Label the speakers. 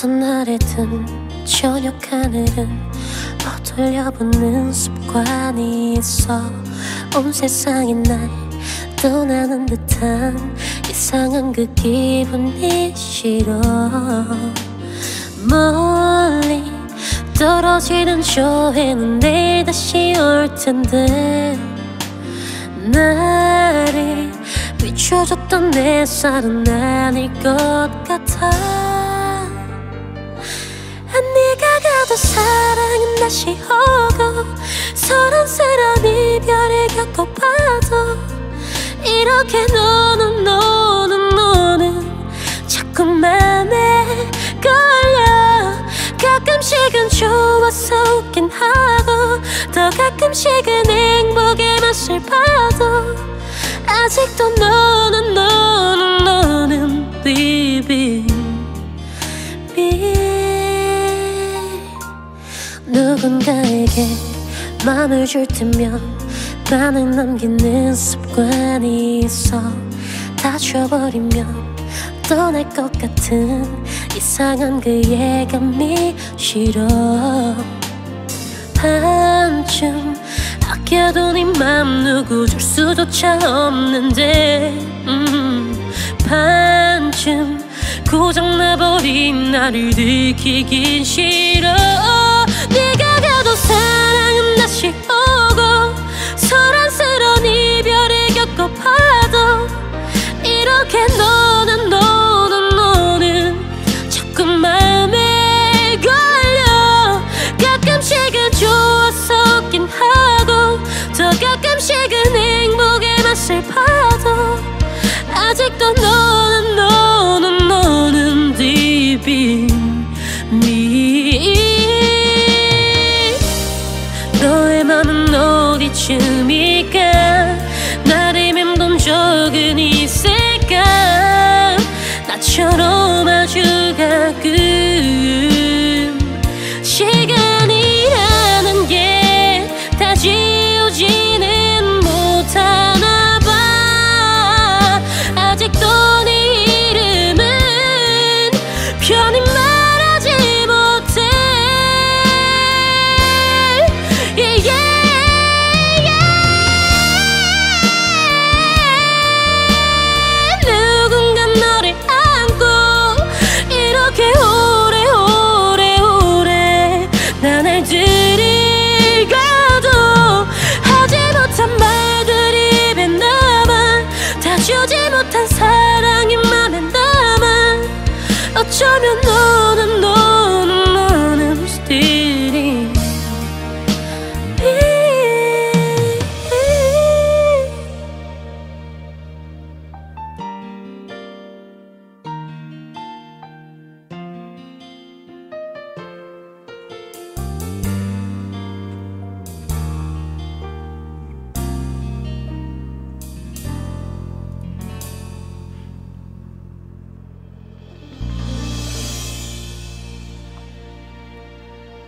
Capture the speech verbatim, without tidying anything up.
Speaker 1: 어떤 날에든 저녁 하늘은 어돌려보는 습관이 있어. 온 세상이 날 떠나는 듯한 이상한 그 기분이 싫어. 멀리 떨어지는 저 해는 내일 다시 올 텐데, 나를 비춰줬던 내 살은 아닐 것 같아. 네가 가도 사랑은 다시 오고, 소란스러운 이별을 겪어봐도 이렇게 너는 너는 너는 자꾸 맘에 걸려. 가끔씩은 좋아서 웃긴 하고, 더 가끔씩은 행복의 맛을 봐도 아직도 너는 너는 너는 baby baby. 누군가에게 맘을 줄 때면 반을 남기는 습관이 있어. 다 줘버리면 떠날 것 같은 이상한 그 예감이 싫어. 반쯤 아껴둔 네 맘 누구 줄 수조차 없는데, 음, 반쯤 고장나버린 나를 들키긴 싫어. 네가 가도 사랑은 다시 오고, 소란스러운 이별을 겪어봐도 이렇게 너는 너는 너는 자꾸 맘에 걸려. 가끔씩은 좋아서 웃긴 하고, 더 가끔씩은 행복의 맛을 봐도 아직도 너는 너는 너는 deep in me. 너의 맘은 어디쯤일까? 나를 맴돈 적은 있을까? 나처럼 아주 가끔 시간이라는 게 다 지우지는 못하나 봐. 아직도 네 이름은 편히 말하지 못해. yeah, yeah, yeah. 누군가 너를 안고 이렇게 오래 오래 오래 난 알들을 가도 하지 못한 말들이 입에 남아. 다 주지 못한 사랑이 맘에 남아. 어쩌면 너는